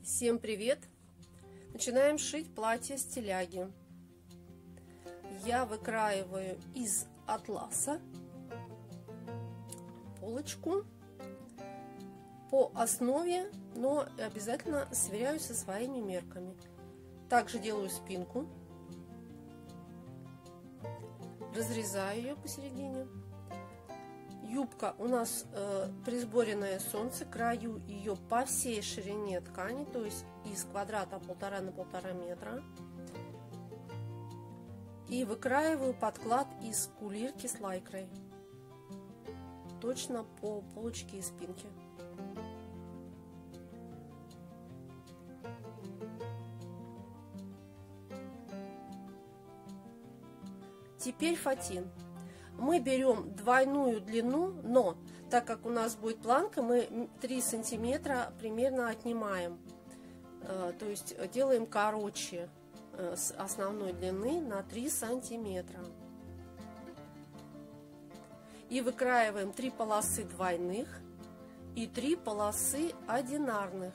Всем привет! Начинаем шить платье стиляги. Я выкраиваю из атласа полочку по основе, но обязательно сверяюсь со своими мерками. Также делаю спинку, разрезаю ее посередине. Юбка у нас присборенное солнце, краю ее по всей ширине ткани, то есть из квадрата 1,5 на 1,5 метра. И выкраиваю подклад из кулирки с лайкрой, точно по полочке и спинке. Теперь фатин. Мы берем двойную длину, но так как у нас будет планка, мы 3 сантиметра примерно отнимаем. То есть делаем короче с основной длины на 3 сантиметра. И выкраиваем 3 полосы двойных и 3 полосы одинарных.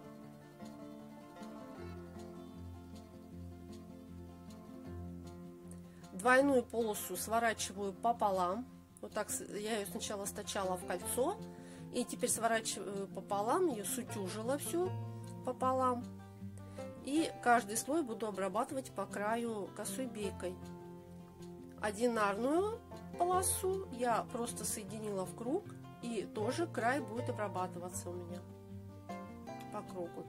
Двойную полосу сворачиваю пополам. Вот так я ее сначала стачала в кольцо, и теперь сворачиваю пополам, ее сутюжила всю пополам. И каждый слой буду обрабатывать по краю косой бейкой. Одинарную полосу я просто соединила в круг, и тоже край будет обрабатываться у меня по кругу.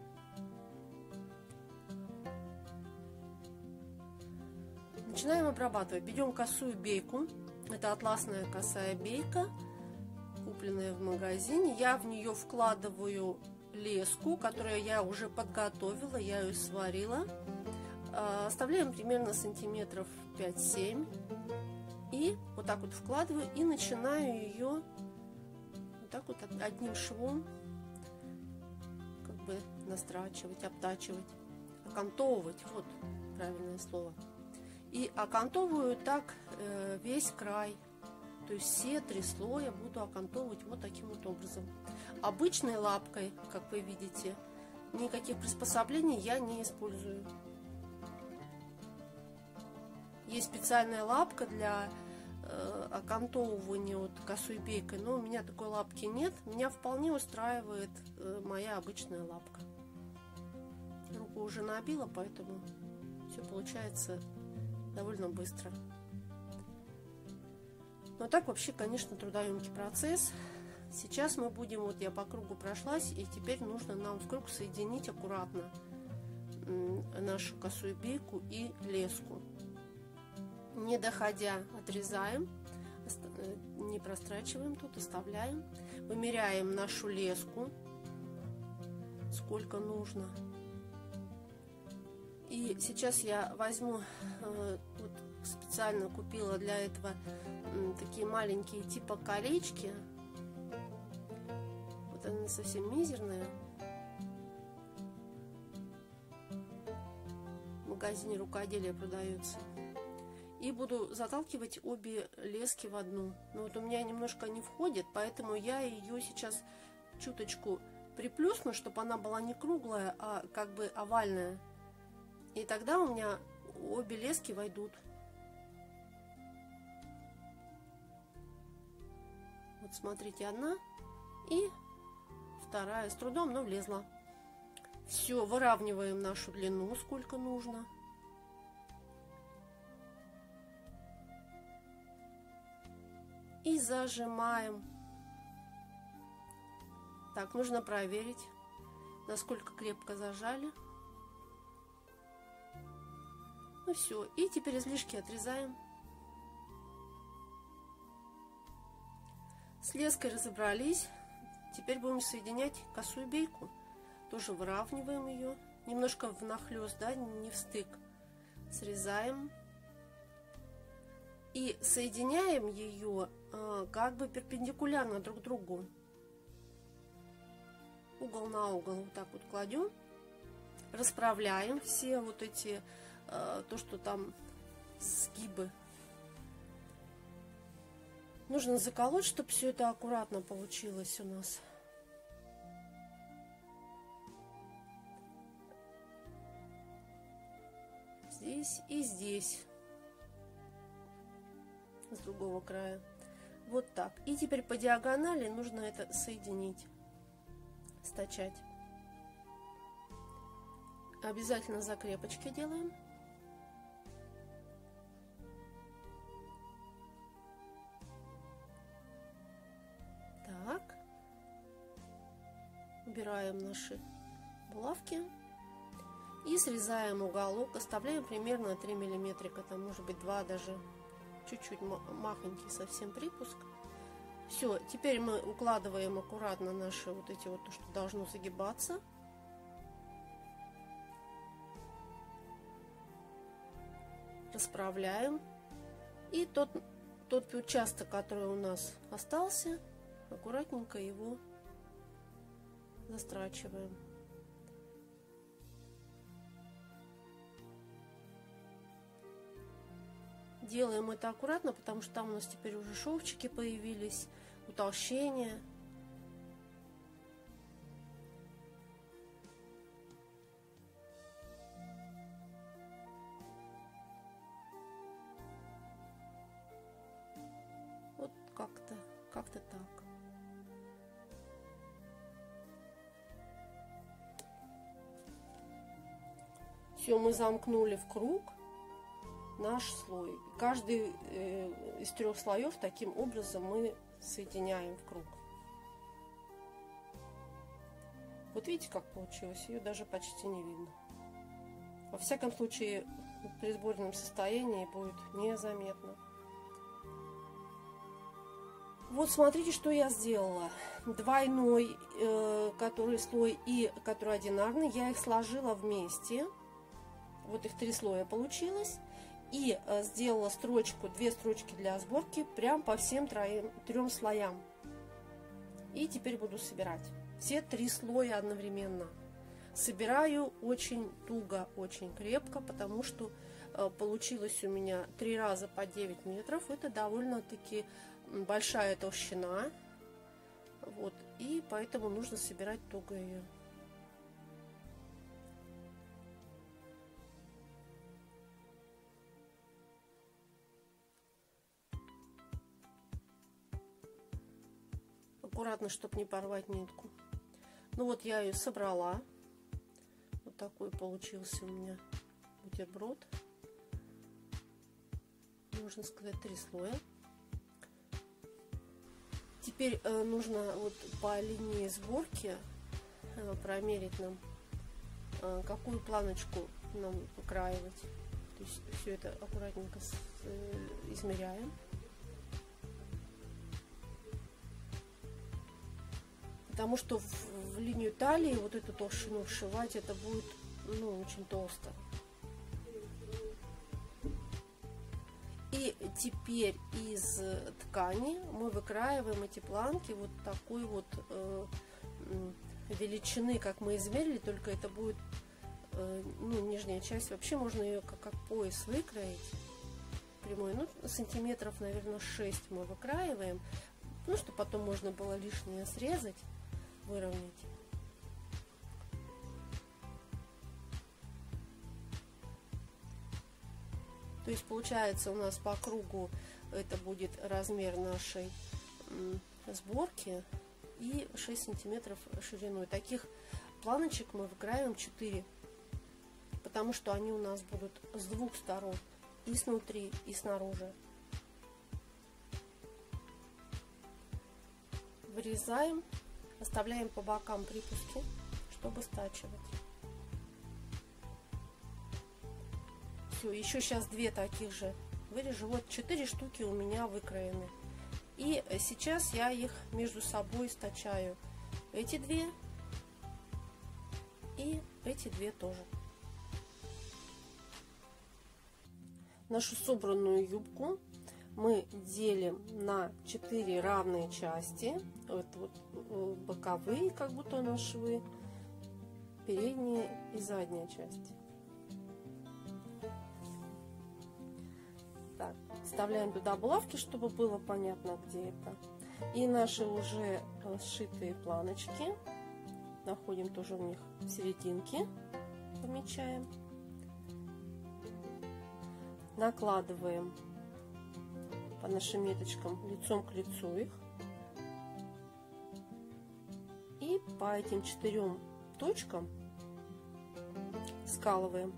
Начинаем обрабатывать. Берем косую бейку. Это атласная косая бейка, купленная в магазине. Я в нее вкладываю леску, которую я уже подготовила, я ее сварила. Оставляем примерно сантиметров 5-7. И вот так вот вкладываю и начинаю ее вот так вот одним швом как бы настрачивать, обтачивать, окантовывать. Вот правильное слово. И окантовываю так весь край. То есть все 3 слоя буду окантовывать вот таким вот образом. Обычной лапкой, как вы видите, никаких приспособлений я не использую. Есть специальная лапка для окантовывания вот косой бейкой, но у меня такой лапки нет. Меня вполне устраивает моя обычная лапка. Руку уже набила, поэтому все получается довольно быстро. Но так вообще, конечно, трудоемкий процесс. Сейчас мы будем, вот я по кругу прошлась, и теперь нужно нам в круг соединить аккуратно нашу косую бейку и леску. Не доходя, отрезаем, не прострачиваем тут, оставляем. Вымеряем нашу леску, сколько нужно. И сейчас я возьму, вот специально купила для этого такие маленькие типа колечки. Вот они совсем мизерные. В магазине рукоделия продаются. И буду заталкивать обе лески в одну. Но вот у меня немножко не входит, поэтому я ее сейчас чуточку приплюсну, чтобы она была не круглая, а как бы овальная. И тогда у меня обе лески войдут. Вот смотрите, одна и вторая. С трудом, но влезла. Все, выравниваем нашу длину, сколько нужно. И зажимаем. Так, нужно проверить, насколько крепко зажали. Ну все, и теперь излишки отрезаем. С леской разобрались. Теперь будем соединять косую бейку. Тоже выравниваем ее. Немножко внахлёст, да, не встык. Срезаем. И соединяем ее как бы перпендикулярно друг другу. Угол на угол вот так вот кладем. Расправляем все вот эти то, что там сгибы. Нужно заколоть, чтобы все это аккуратно получилось у нас. здесь и здесь с другого края. Вот так. И теперь по диагонали нужно это соединить, стачать. Обязательно закрепочки делаем. Так. Убираем наши булавки. И срезаем уголок. Оставляем примерно 3 миллиметрика. Там может быть 2 даже. Чуть-чуть махонький совсем припуск. Все, теперь мы укладываем аккуратно наши вот эти вот, то, что должно загибаться. Расправляем. И тот участок, который у нас остался, аккуратненько его застрачиваем. Делаем это аккуратно, потому что там у нас теперь уже шовчики появились, утолщения. Вот как-то так. Все, мы замкнули в круг наш слой. Каждый из 3 слоев таким образом мы соединяем в круг. Вот видите, как получилось? Ее даже почти не видно. Во всяком случае, при сборном состоянии будет незаметно. Вот смотрите, что я сделала. Двойной, который слой и который одинарный, я их сложила вместе. Вот их 3 слоя получилось. И сделала строчку, 2 строчки для сборки прям по всем 3 слоям. И теперь буду собирать все 3 слоя одновременно. Собираю очень туго, очень крепко, потому что получилось у меня 3 раза по 9 метров. Это довольно-таки большая толщина. Вот, и поэтому нужно собирать туго ее. Аккуратно, чтобы не порвать нитку. Ну вот я ее собрала. Вот такой получился у меня бутерброд. Можно сказать, 3 слоя. Теперь нужно вот по линии сборки промерить нам, какую планочку нам выкраивать. То есть все это аккуратненько измеряем. Потому что в линию талии вот эту толщину вшивать, это будет, ну, очень толсто. И теперь из ткани мы выкраиваем эти планки вот такой вот величины, как мы измерили, только это будет, ну, нижняя часть. Вообще можно ее как пояс выкроить прямой, ну, сантиметров, наверное, 6 мы выкраиваем, ну, чтобы потом можно было лишнее срезать, выровнять. То есть получается у нас по кругу это будет размер нашей сборки и 6 сантиметров шириной. Таких планочек мы выкраиваем 4, потому что они у нас будут с 2 сторон, и снутри, и снаружи. Вырезаем, оставляем по бокам припуски, чтобы стачивать. Все, еще сейчас 2 таких же вырежу. Вот 4 штуки у меня выкроены. И сейчас я их между собой стачаю. Эти 2 и эти 2 тоже. Нашу собранную юбку мы делим на 4 равные части. Это вот боковые, как будто у нас швы, передняя и задняя часть. Так, вставляем туда булавки, чтобы было понятно, где это. И наши уже сшитые планочки находим тоже в них серединки, помечаем. накладываем по нашим меточкам лицом к лицу их. И по этим 4 точкам скалываем.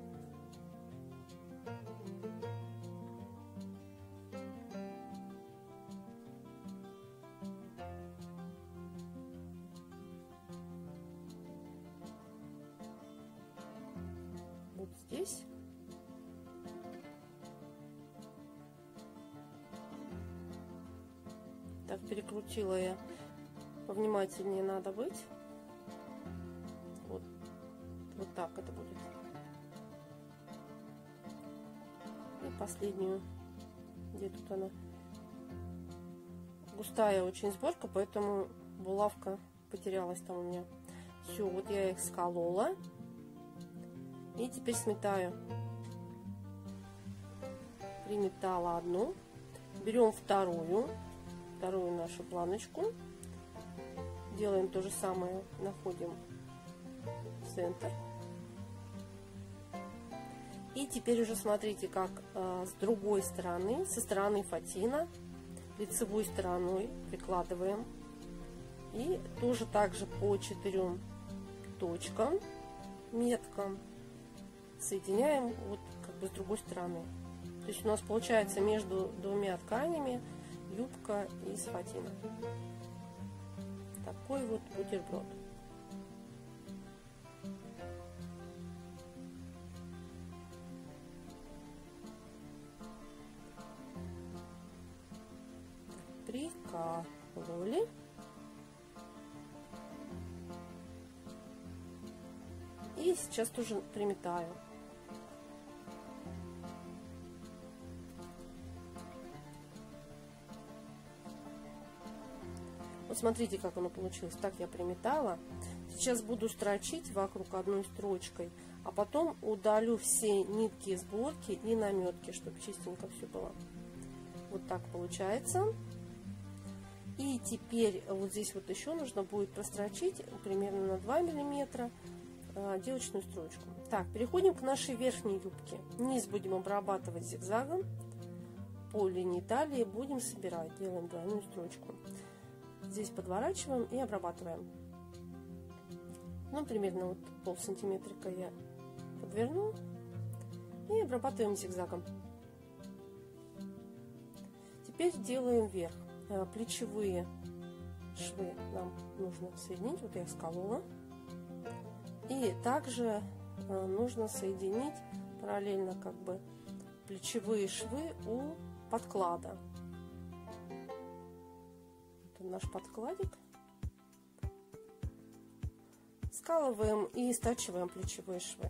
Вот здесь. Так, перекрутила я. Повнимательнее надо быть. Вот, вот так это будет. И последнюю. Где тут она? Густая очень сборка, поэтому булавка потерялась там у меня. Все, вот я их сколола. И теперь сметаю. Приметала одну. Берем вторую нашу планочку. Делаем то же самое, находим центр. И теперь уже смотрите, как с другой стороны, со стороны фатина, лицевой стороной прикладываем. И тоже также по 4 точкам, меткам соединяем вот как бы с другой стороны. То есть у нас получается между 2 тканями юбка из фатина. Такой вот бутерброд. Прикололи. И сейчас тоже приметаю. Вот смотрите, как оно получилось. Так я приметала. Сейчас буду строчить вокруг одной строчкой, а потом удалю все нитки сборки и наметки, чтобы чистенько все было. Вот так получается. И теперь вот здесь вот еще нужно будет прострочить примерно на 2 миллиметра отделочную строчку. Так, переходим к нашей верхней юбке. Низ будем обрабатывать зигзагом. По линии талии будем собирать. Делаем двойную строчку. Здесь подворачиваем и обрабатываем. Ну, примерно вот полсантиметрика я подверну. И обрабатываем зигзагом. Теперь делаем вверх. Плечевые швы нам нужно соединить. Вот я их сколола. И также нужно соединить параллельно как бы плечевые швы у подклада. Это наш подкладик. Скалываем и стачиваем плечевые швы.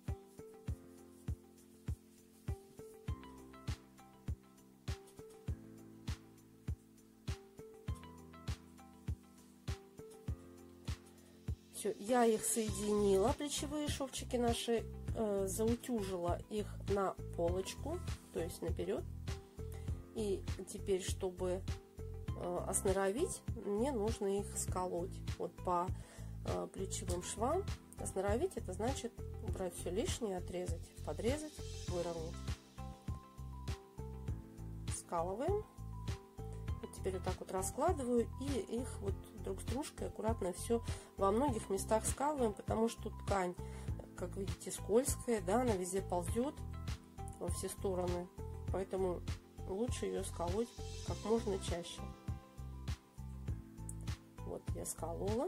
Все, я их соединила, плечевые шовчики наши, заутюжила их на полочку, то есть наперед. И теперь, чтобы осноровить, мне нужно их сколоть вот по плечевым швам. Осноровить — это значит убрать все лишнее, отрезать, подрезать, выровнять. Скалываем. Вот теперь вот так вот раскладываю и их вот друг с дружкой аккуратно все во многих местах скалываем, потому что ткань, как видите, скользкая, да, она везде ползет во все стороны, поэтому лучше ее сколоть как можно чаще. Вот я сколола.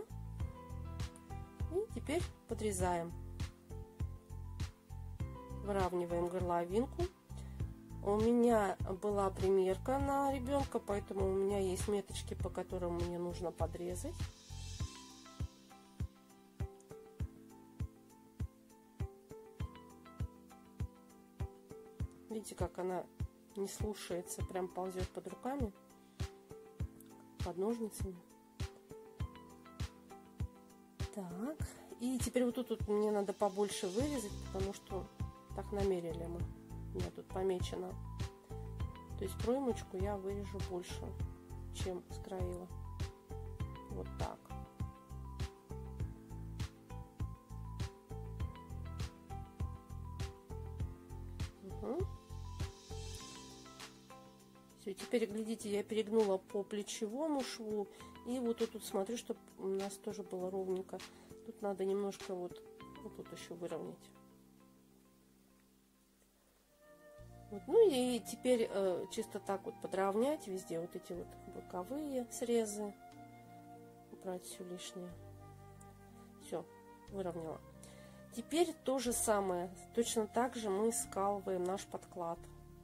И теперь подрезаем. Выравниваем горловинку. У меня была примерка на ребенка, поэтому у меня есть меточки, по которым мне нужно подрезать. Видите, как она не слушается, прям ползет под руками, под ножницами. Так, и теперь вот тут мне надо побольше вырезать, потому что так намерили мы. У меня тут помечено. То есть проймочку я вырежу больше, чем скроила. Вот так. Угу. Все, теперь, глядите, я перегнула по плечевому шву. И вот тут смотрю, чтобы у нас тоже было ровненько. Тут надо немножко вот тут еще выровнять. Вот. Ну и теперь чисто так вот подровнять везде вот эти вот боковые срезы. Убрать все лишнее. Все, выровняла. Теперь то же самое. Точно так же мы скалываем наш подклад.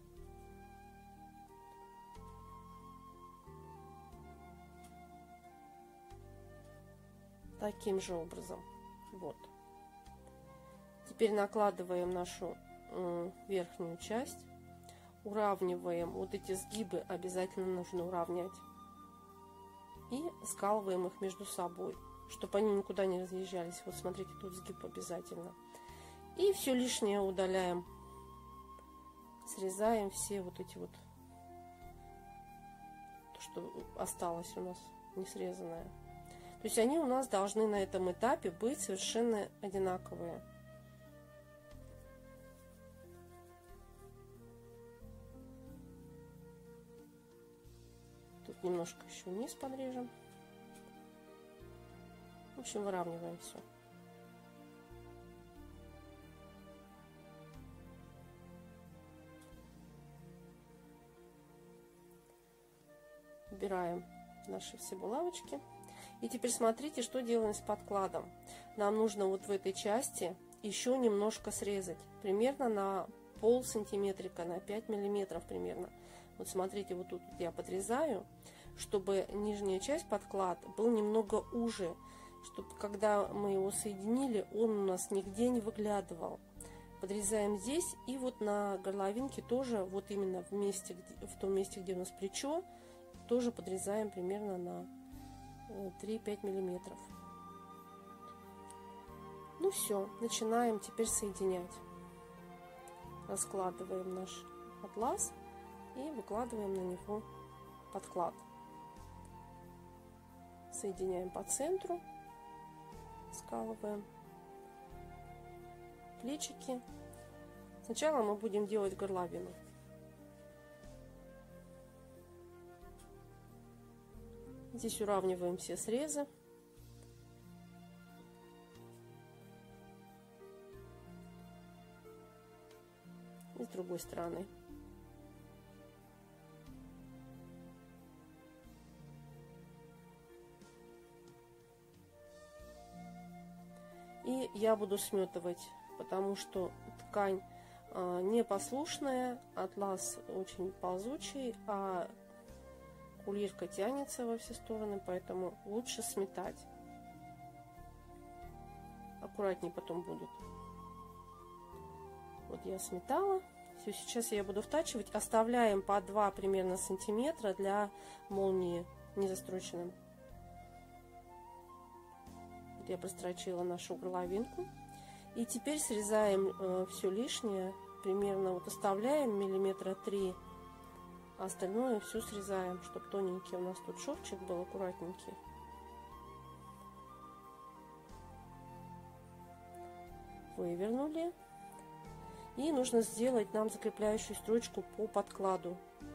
Таким же образом. Вот. Теперь накладываем нашу верхнюю часть. Уравниваем. Вот эти сгибы обязательно нужно уравнять. И скалываем их между собой, чтобы они никуда не разъезжались. Вот смотрите, тут сгиб обязательно. И все лишнее удаляем. Срезаем все вот эти вот, то, что осталось у нас не срезанное. То есть они у нас должны на этом этапе быть совершенно одинаковые. Тут немножко еще вниз подрежем. В общем, выравниваем все. Убираем наши все булавочки. И теперь смотрите, что делаем с подкладом. Нам нужно вот в этой части еще немножко срезать. Примерно на пол сантиметрика, на 5 миллиметров примерно. Вот смотрите, вот тут я подрезаю, чтобы нижняя часть подклад был немного уже. Чтобы когда мы его соединили, он у нас нигде не выглядывал. Подрезаем здесь и вот на горловинке тоже, вот именно в том месте, где у нас плечо, тоже подрезаем примерно на 3-5 миллиметров. Ну все, начинаем теперь соединять. Раскладываем наш атлас и выкладываем на него подклад. Соединяем по центру, скалываем плечики. Сначала мы будем делать горловину. Здесь уравниваем все срезы. И с другой стороны. И я буду сметывать, потому что ткань непослушная, атлас очень ползучий, а кулирка тянется во все стороны, поэтому лучше сметать. Аккуратнее потом будет. Вот я сметала. Все, сейчас я буду втачивать. Оставляем по 2 примерно сантиметра для молнии незастроченным. Вот я прострочила нашу горловинку. И теперь срезаем все лишнее. Примерно вот оставляем миллиметра 3. А остальное все срезаем, чтобы тоненький у нас тут шовчик был, аккуратненький. Вывернули. И нужно сделать нам закрепляющую строчку по подкладу.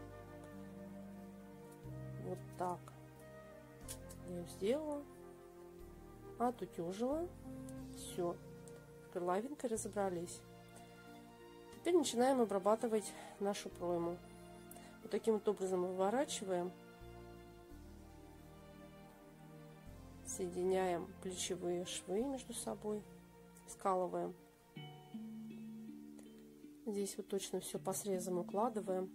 Вот так. Я ее сделала. Отутюжила. Все. С горловинкой разобрались. Теперь начинаем обрабатывать нашу пройму. Вот таким вот образом выворачиваем. Соединяем плечевые швы между собой. Скалываем. Здесь вот точно все по срезам укладываем.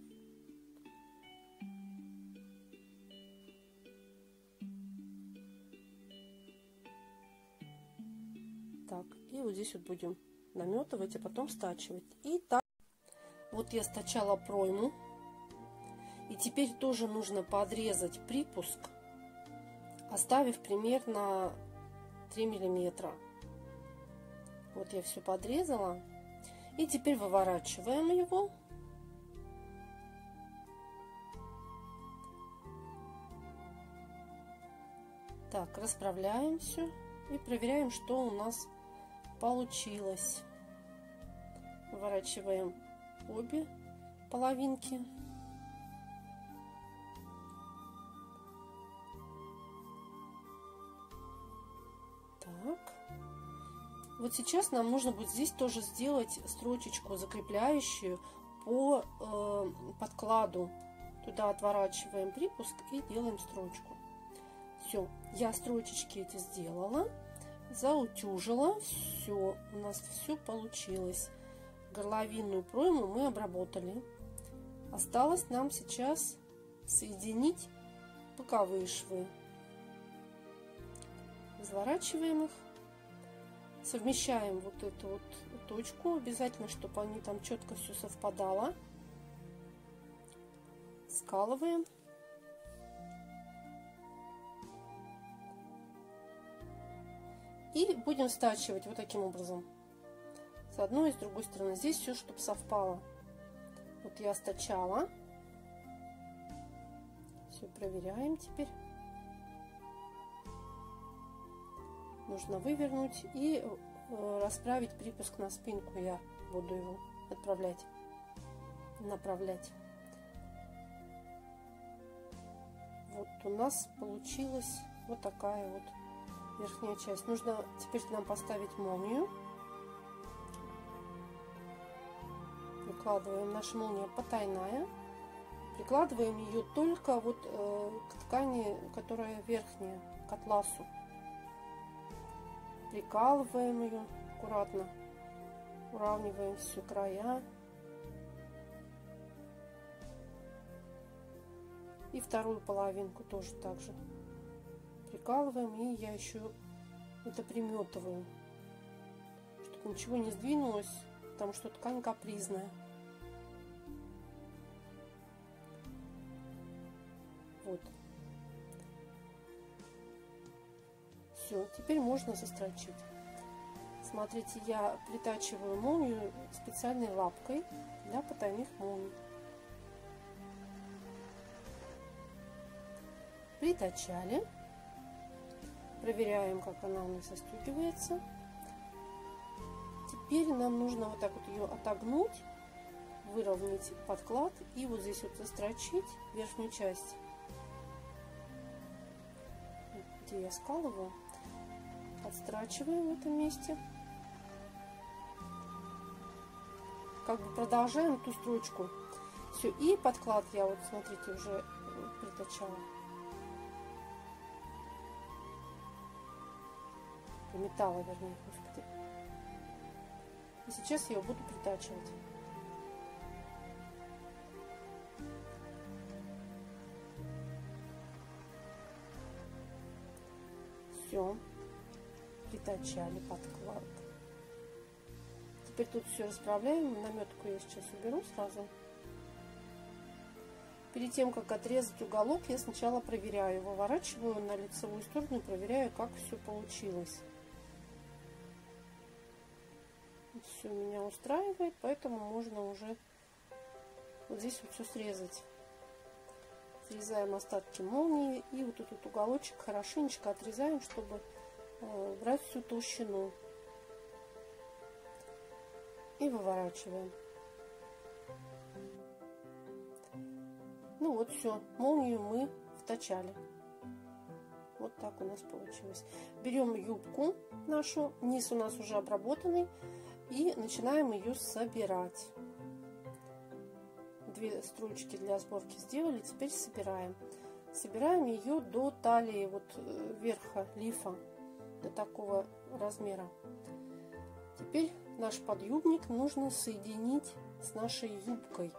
Так, и вот здесь вот будем наметывать, а потом стачивать. И так вот я стачала пройму. И теперь тоже нужно подрезать припуск, оставив примерно 3 миллиметра. Вот я все подрезала. И теперь выворачиваем его. Так, расправляем все и проверяем, что у нас получилось. Выворачиваем обе половинки. Вот сейчас нам нужно будет здесь тоже сделать строчечку закрепляющую по подкладу. Туда отворачиваем припуск и делаем строчку. Все, я строчечки эти сделала, заутюжила, все, у нас все получилось. Горловинную пройму мы обработали. Осталось нам сейчас соединить боковые швы. Разворачиваем их, совмещаем вот эту вот точку, обязательно, чтобы они там четко все совпадало. Скалываем. И будем стачивать вот таким образом. С одной и с другой стороны. Здесь все, чтобы совпало. Вот я стачала. Все проверяем теперь. Нужно вывернуть и расправить припуск на спинку. Я буду его отправлять, направлять. Вот у нас получилась вот такая вот верхняя часть. Нужно теперь нам поставить молнию. Прикладываем, наша молния потайная. Прикладываем ее только вот к ткани, которая верхняя, к атласу. Прикалываем ее аккуратно, уравниваем все края. И вторую половинку тоже так же прикалываем, и я еще это приметываю, чтобы ничего не сдвинулось, потому что ткань капризная. Вот. Все, теперь можно застрочить. Смотрите, я притачиваю молнию специальной лапкой для потайных молний. Притачали. Проверяем, как она у нас застегивается. Теперь нам нужно вот так вот ее отогнуть, выровнять подклад и вот здесь вот застрочить верхнюю часть, где я скалываю. Отстрачиваем в этом месте. Как бы продолжаем ту строчку. Все, и подклад я вот, смотрите, уже притачала. Металла, вернее, господи. И сейчас я его буду притачивать. Все, притачали подклад. Теперь тут все расправляем. Наметку я сейчас уберу сразу. Перед тем, как отрезать уголок, я сначала проверяю, выворачиваю на лицевую сторону и проверяю, как все получилось. Все меня устраивает, поэтому можно уже вот здесь вот все срезать. Срезаем остатки молнии и вот этот уголочек хорошенечко отрезаем, чтобы брать всю толщину. И выворачиваем. Ну вот все, молнию мы втачали. Вот так у нас получилось. Берем юбку нашу, низ у нас уже обработанный, и начинаем ее собирать. Две строчки для сборки сделали, теперь собираем. Собираем ее до талии, вот верха лифа, до такого размера. Теперь наш подъюбник нужно соединить с нашей юбкой.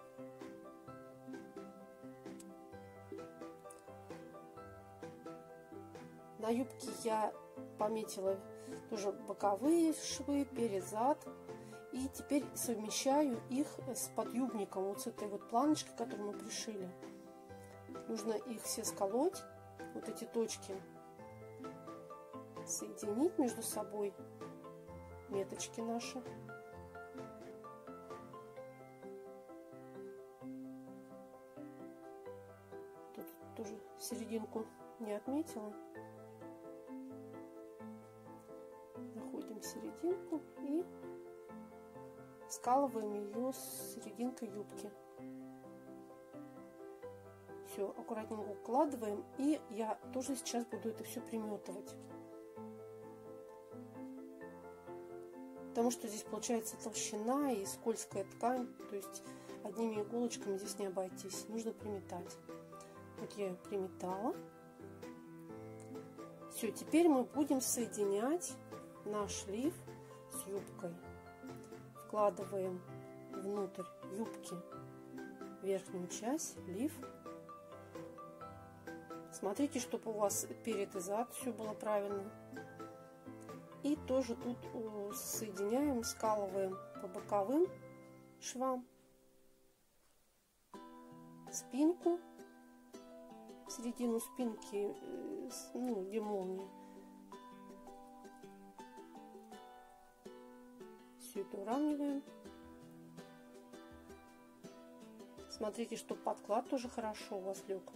На юбке я пометила тоже боковые швы, перед, зад. И теперь совмещаю их с подъюбником, вот с этой вот планочкой, которую мы пришили. Нужно их все сколоть, вот эти точки, соединить между собой, меточки наши. Тут тоже серединку не отметила. Находим серединку и скалываем ее с серединкой юбки. Все, аккуратненько укладываем, и я тоже сейчас буду это все приметывать. потому что здесь получается толщина и скользкая ткань, то есть одними иголочками здесь не обойтись, нужно приметать. Вот я ее приметала. Все, теперь мы будем соединять наш лиф с юбкой. Вкладываем внутрь юбки верхнюю часть, лиф. Смотрите, чтобы у вас перед и зад все было правильно. И тоже тут соединяем, скалываем по боковым швам спинку, середину спинки, ну, где молния. Все это уравниваем. Смотрите, чтобы подклад тоже хорошо у вас лег.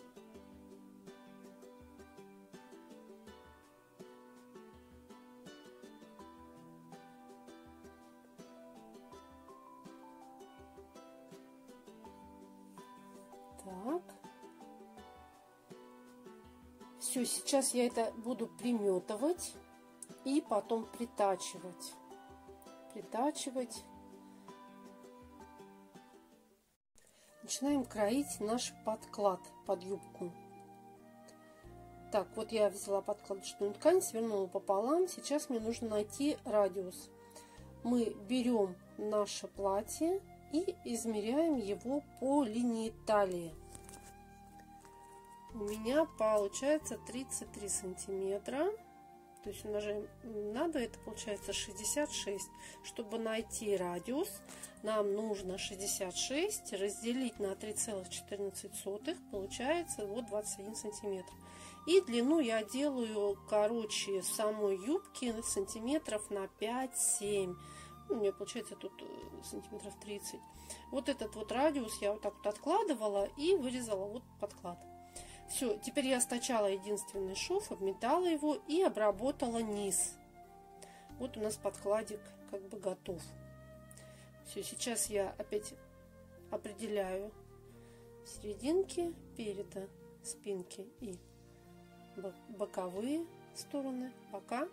Так. Все, сейчас я это буду приметывать и потом притачивать. Начинаем кроить наш подклад под юбку. Так, вот я взяла подкладочную ткань, свернула пополам. Сейчас мне нужно найти радиус. Мы берем наше платье и измеряем его по линии талии. У меня получается 33 сантиметра. То есть умножаем на 2, это получается 66. Чтобы найти радиус, нам нужно 66 разделить на 3,14. Получается вот 21 сантиметр. И длину я делаю короче самой юбки сантиметров на 5-7. У меня получается тут сантиметров 30. Вот этот вот радиус я вот так вот откладывала и вырезала вот подклад. Все, теперь я стачала единственный шов, обметала его и обработала низ. Вот у нас подкладик как бы готов. Все, сейчас я опять определяю серединки переда, спинки и боковые стороны, бока.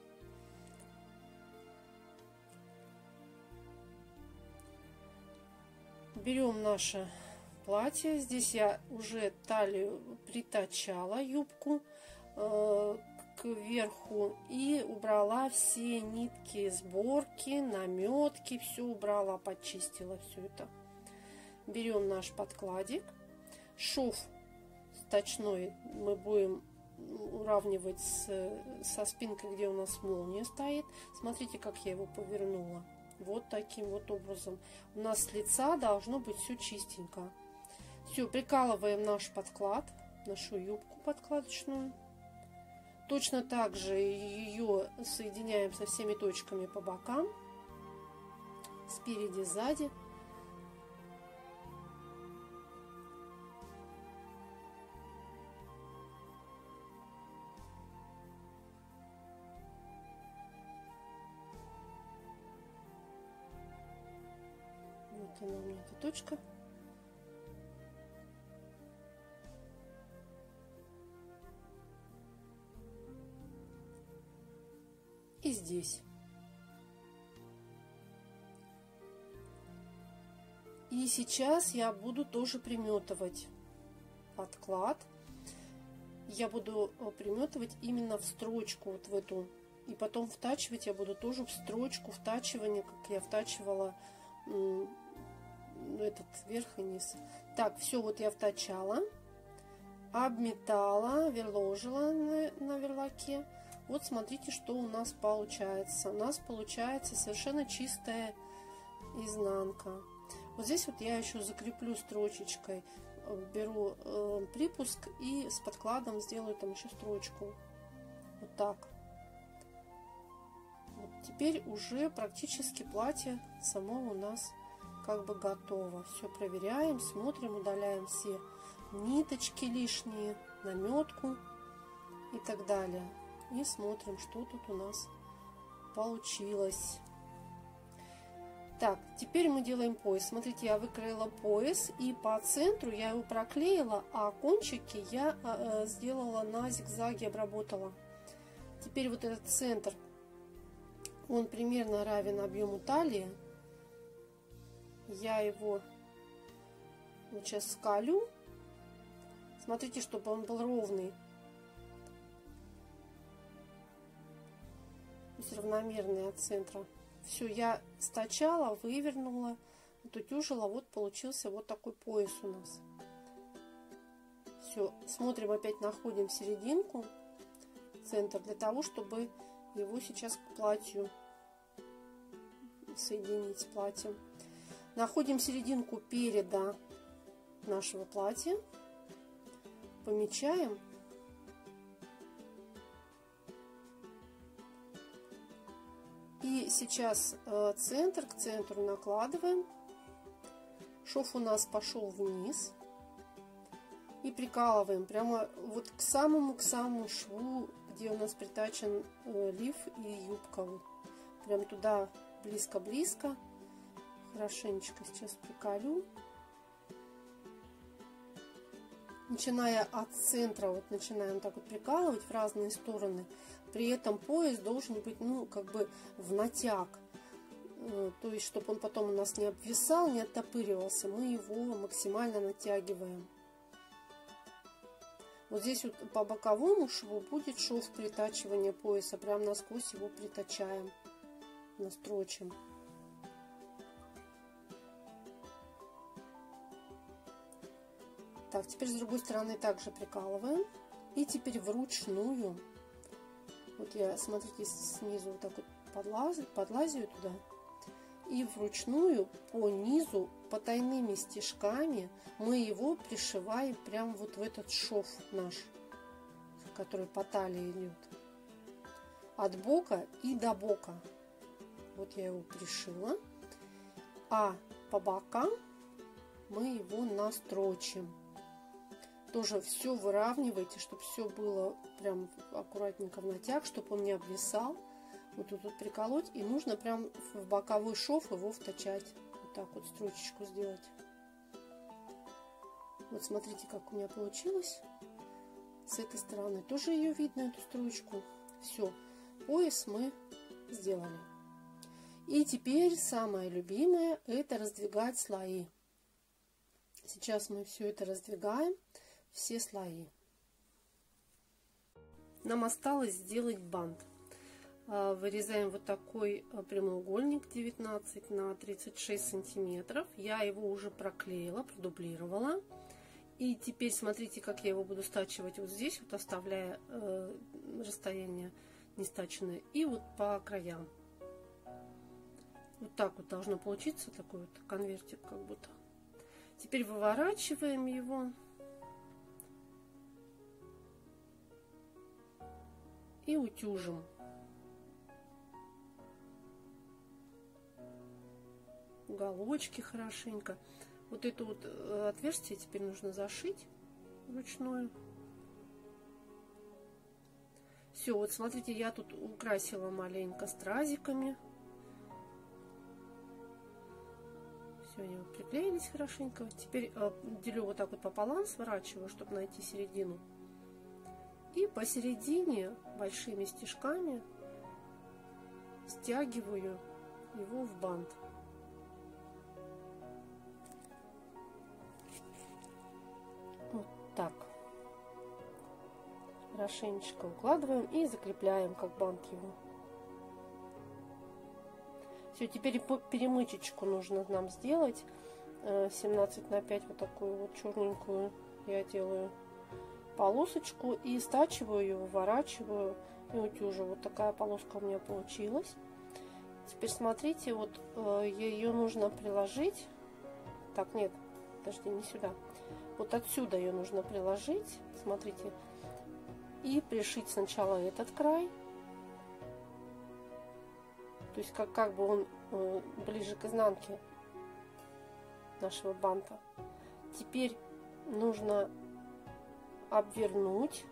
Берем наше платье. Здесь я уже талию притачала, юбку к верху, и убрала все нитки сборки, наметки, все убрала, почистила все это. Берем наш подкладик. Шов стачной мы будем уравнивать со спинкой, где у нас молния стоит. Смотрите, как я его повернула. Вот таким вот образом. У нас с лица должно быть все чистенько. Все, прикалываем наш подклад, нашу юбку подкладочную. Точно так же ее соединяем со всеми точками по бокам, спереди, сзади. Вот она у меня, эта точка. И здесь. И сейчас я буду тоже приметывать подклад. Я буду приметывать именно в строчку, вот в эту. И потом втачивать я буду тоже в строчку втачивания, как я втачивала этот верх и низ. Так, все, вот я втачала, обметала, верложила на верлаке. Вот смотрите, что у нас получается. У нас получается совершенно чистая изнанка. Вот здесь вот я еще закреплю строчечкой. Беру припуск и с подкладом сделаю там еще строчку. Вот так. Вот теперь уже практически платье само у нас как бы готово. Все проверяем, смотрим, удаляем все ниточки лишние, наметку и так далее. И смотрим, что тут у нас получилось. Так, теперь мы делаем пояс. Смотрите, я выкроила пояс, и по центру я его проклеила, а кончики я сделала на зигзаге, обработала. Теперь вот этот центр Он примерно равен объему талии. Я его вот сейчас скалю. Смотрите, чтобы он был ровный. То есть равномерный от центра. Все, я стачала, вывернула, утюжила. Вот получился вот такой пояс у нас. Все, смотрим, опять находим серединку, центр, для того, чтобы его сейчас к платью соединить с платьем. Находим серединку переда нашего платья, помечаем. И сейчас центр к центру накладываем. Шов у нас пошел вниз. И прикалываем прямо вот к самому шву, где у нас притачен лиф и юбка. Вот. Прям туда близко-близко. Хорошенечко сейчас приколю. Начиная от центра, вот начинаем так вот прикалывать в разные стороны. При этом пояс должен быть, ну, как бы в натяг. То есть, чтобы он потом у нас не обвисал, не оттопыривался. Мы его максимально натягиваем. Вот здесь вот по боковому шву будет шов притачивания пояса. Прям насквозь его притачаем, настрочим. Так, теперь с другой стороны также прикалываем. И теперь вручную. Вот я, смотрите, снизу вот так вот подлазию туда. И вручную по низу потайными стежками мы его пришиваем прямо вот в этот шов наш, который по талии идет. От бока и до бока. Вот я его пришила. А по бокам мы его настрочим. Тоже все выравнивайте, чтобы все было прям аккуратненько в натяг, чтобы он не обвисал. Вот тут вот приколоть. И нужно прям в боковой шов его втачать. Вот так вот строчечку сделать. Вот смотрите, как у меня получилось. С этой стороны тоже ее видно, эту строчку. Все, пояс мы сделали. И теперь самое любимое — это раздвигать слои. Сейчас мы все это раздвигаем, все слои. Нам осталось сделать бант. Вырезаем вот такой прямоугольник 19 на 36 сантиметров. Я его уже проклеила, продублировала. И теперь смотрите, как я его буду стачивать вот здесь, вот оставляя расстояние не стаченное, и вот по краям. Вот так вот должно получиться, такой вот конвертик как будто. Теперь выворачиваем его. И утюжим. Уголочки хорошенько. Вот это вот отверстие теперь нужно зашить вручную. Все, вот смотрите, я тут украсила маленько стразиками. Все, они вот приклеились хорошенько. Теперь делю вот так вот пополам, сворачиваю, чтобы найти середину. И посередине большими стежками стягиваю его в бант. Вот так. Хорошенечко укладываем и закрепляем как бант его. Все, теперь перемычечку нужно нам сделать. 17 на 5 вот такую вот черненькую я делаю полосочку и стачиваю ее, выворачиваю и утюжу. Вот такая полоска у меня получилась. Теперь смотрите, вот ее нужно приложить. Так, нет, подожди, не сюда. Вот отсюда ее нужно приложить, смотрите, и пришить сначала этот край. То есть как бы он ближе к изнанке нашего банта. Теперь нужно обвернуть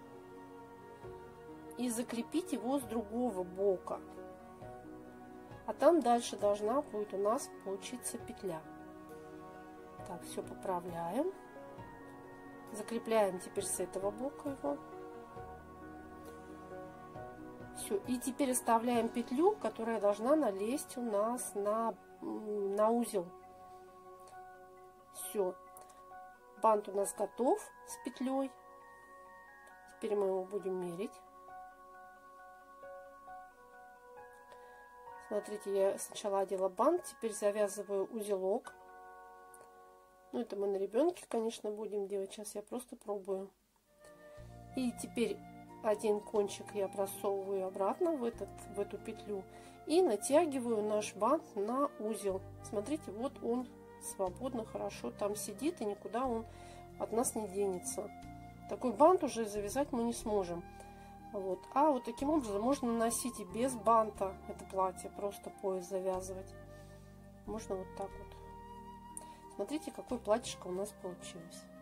и закрепить его с другого бока. А там дальше должна будет у нас получиться петля. Так, все поправляем. Закрепляем теперь с этого бока его. Все, и теперь оставляем петлю, которая должна налезть у нас на узел. Все, бант у нас готов с петлей. Теперь мы его будем мерить. Смотрите, я сначала одела бант, теперь завязываю узелок. Ну, это мы на ребенке, конечно, будем делать. Сейчас я просто пробую. И теперь один кончик я просовываю обратно в эту петлю и натягиваю наш бант на узел. Смотрите, вот он свободно, хорошо там сидит, и никуда он от нас не денется. Такой бант уже завязать мы не сможем. Вот. А вот таким образом можно носить и без банта это платье, просто пояс завязывать. Можно вот так вот. Смотрите, какое платьишко у нас получилось.